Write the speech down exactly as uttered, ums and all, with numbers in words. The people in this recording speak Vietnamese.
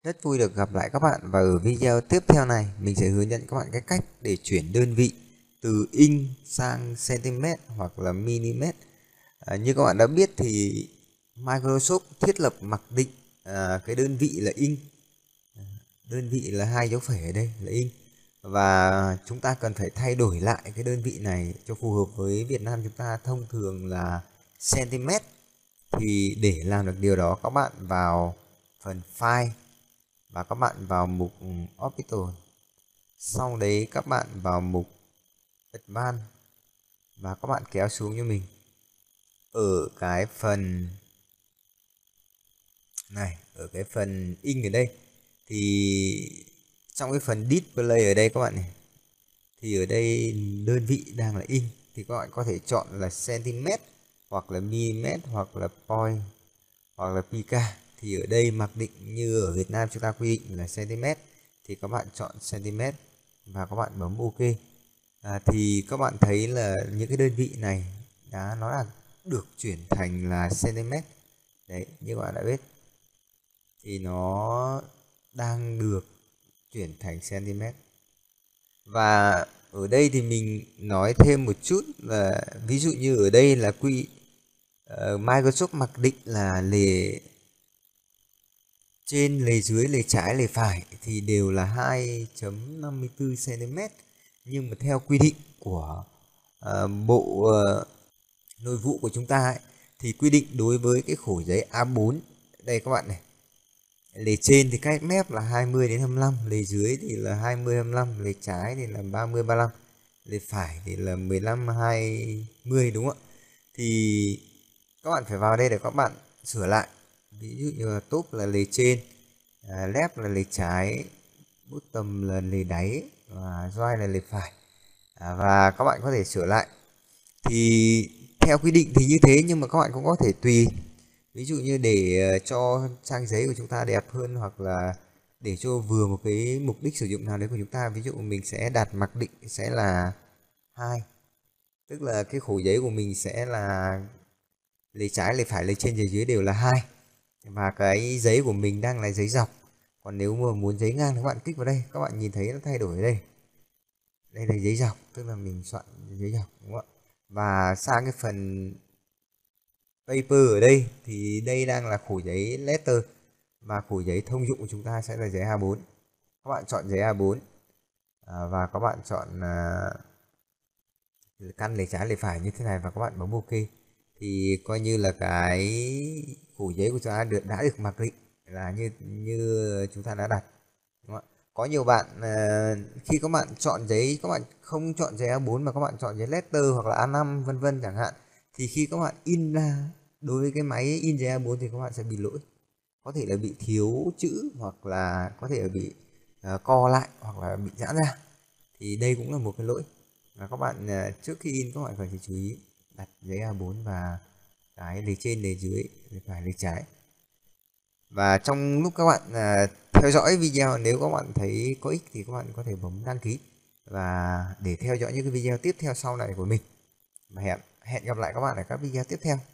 Rất vui được gặp lại các bạn, và ở video tiếp theo này mình sẽ hướng dẫn các bạn cái cách để chuyển đơn vị từ inch sang cm hoặc là mm. À, như các bạn đã biết thì Microsoft thiết lập mặc định à, cái đơn vị là inch, đơn vị là hai dấu phẩy ở đây là inch, và chúng ta cần phải thay đổi lại cái đơn vị này cho phù hợp với Việt Nam chúng ta thông thường là cm. Thì để làm được điều đó, các bạn vào phần file và các bạn vào mục Orbital, sau đấy các bạn vào mục Advanced và các bạn kéo xuống cho mình ở cái phần này, ở cái phần inch ở đây, thì trong cái phần display ở đây các bạn này, thì ở đây đơn vị đang là inch thì các bạn có thể chọn là cm hoặc là mm hoặc là point hoặc là pk. Thì ở đây mặc định như ở Việt Nam chúng ta quy định là cm thì các bạn chọn cm và các bạn bấm ok. À, thì các bạn thấy là những cái đơn vị này đã nó là được chuyển thành là cm đấy, như các bạn đã biết thì nó đang được chuyển thành cm. Và ở đây thì mình nói thêm một chút là ví dụ như ở đây là quy uh, Microsoft mặc định là lề trên, lề dưới, lề trái, lề phải thì đều là hai chấm năm mươi tư cm, nhưng mà theo quy định của uh, bộ uh, nội vụ của chúng ta ấy, thì quy định đối với cái khổ giấy A bốn đây các bạn này, lề trên thì cách mép là hai mươi đến hai mươi lăm, lề dưới thì là hai mươi hai mươi lăm, lề trái thì là ba mươi ba mươi lăm, lề phải thì là mười lăm hai mươi, đúng không ạ? Thì các bạn phải vào đây để các bạn sửa lại. Ví dụ như là top là lề trên, à, left là lề trái, bottom là lề đáy và join là lề phải, à, và các bạn có thể sửa lại. Thì theo quy định thì như thế, nhưng mà các bạn cũng có thể tùy, ví dụ như để cho trang giấy của chúng ta đẹp hơn, hoặc là để cho vừa một cái mục đích sử dụng nào đấy của chúng ta, ví dụ mình sẽ đặt mặc định sẽ là hai, tức là cái khổ giấy của mình sẽ là lề trái, lề phải, lề trên, lề dưới đều là hai, và cái giấy của mình đang là giấy dọc. Còn nếu mà muốn giấy ngang thì các bạn kích vào đây, các bạn nhìn thấy nó thay đổi ở đây, đây là giấy dọc, tức là mình soạn giấy dọc, đúng không ạ? Và sang cái phần paper ở đây thì đây đang là khổ giấy letter, và khổ giấy thông dụng của chúng ta sẽ là giấy A bốn. Các bạn chọn giấy A bốn, à, và các bạn chọn à, căn lề trái lề phải như thế này và các bạn bấm ok, thì coi như là cái khổ giấy của chúng ta được đã được mặc định là như như chúng ta đã đặt, đúng không? Có nhiều bạn à, khi các bạn chọn giấy, các bạn không chọn giấy A bốn mà các bạn chọn giấy letter hoặc là A năm vân vân chẳng hạn, thì khi các bạn in ra đối với cái máy in giấy A bốn thì các bạn sẽ bị lỗi, có thể là bị thiếu chữ, hoặc là có thể là bị uh, co lại, hoặc là bị giãn ra, thì đây cũng là một cái lỗi. Và các bạn uh, trước khi in các bạn phải chú ý đặt giấy A bốn và cái lề trên, lề dưới, lề phải, lề trái. Và trong lúc các bạn uh, theo dõi video, nếu các bạn thấy có ích thì các bạn có thể bấm đăng ký và để theo dõi những cái video tiếp theo sau này của mình. Và hẹn hẹn gặp lại các bạn ở các video tiếp theo.